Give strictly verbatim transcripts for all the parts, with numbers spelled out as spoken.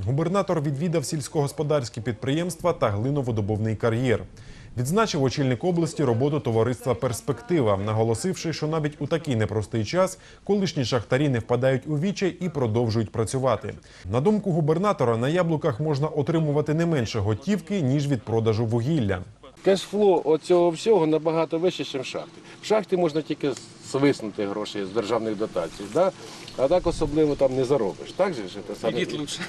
Губернатор відвідав сільськогосподарські підприємства та глиновидобувний кар'єр. Відзначив очільник області роботу товариства «Перспектива», наголосивши, що навіть у такий непростий час колишні шахтарі не впадають у відчай і продовжують працювати. На думку губернатора, на яблуках можна отримувати не менше готівки, ніж від продажу вугілля. Кешфло оцього всього набагато вище, ніж в шахти. В шахти можна тільки свиснути гроші з державних дотацій, да? А так особливо там не заробиш. Так же ж? Це саме... Кредит лучше.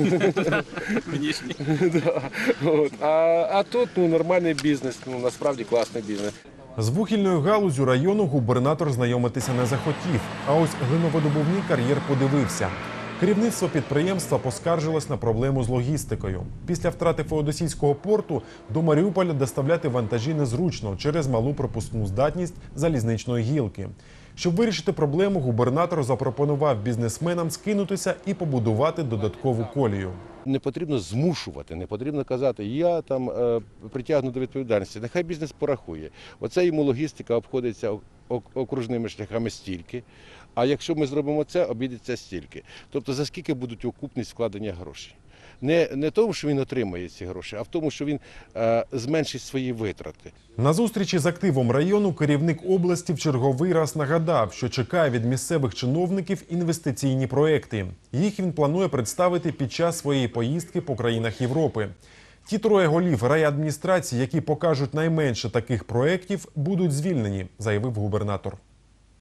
Да. От. А, а тут ну, нормальний бізнес, ну, насправді класний бізнес. З вугільною галуззю району губернатор знайомитися не захотів, а ось глиновидобувний кар'єр подивився. Керівництво підприємства поскаржилось на проблему з логістикою. Після втрати Феодосійського порту до Маріуполя доставляти вантажі незручно через малу пропускну здатність залізничної гілки. Щоб вирішити проблему, губернатор запропонував бізнесменам скинутися і побудувати додаткову колію. Не потрібно змушувати, не потрібно казати, я там е, притягну до відповідальності. Нехай бізнес порахує. Оце йому логістика обходиться окружними шляхами стільки, а якщо ми зробимо це, обійдеться стільки. Тобто за скільки будуть окупність вкладення грошей. Не, не тому, що він отримає ці гроші, а в тому, що він е, зменшить свої витрати. На зустрічі з активом району керівник області в черговий раз нагадав, що чекає від місцевих чиновників інвестиційні проекти. Їх він планує представити під час своєї поїздки по країнах Європи. Ті троє голів райадміністрації, які покажуть найменше таких проєктів, будуть звільнені, заявив губернатор.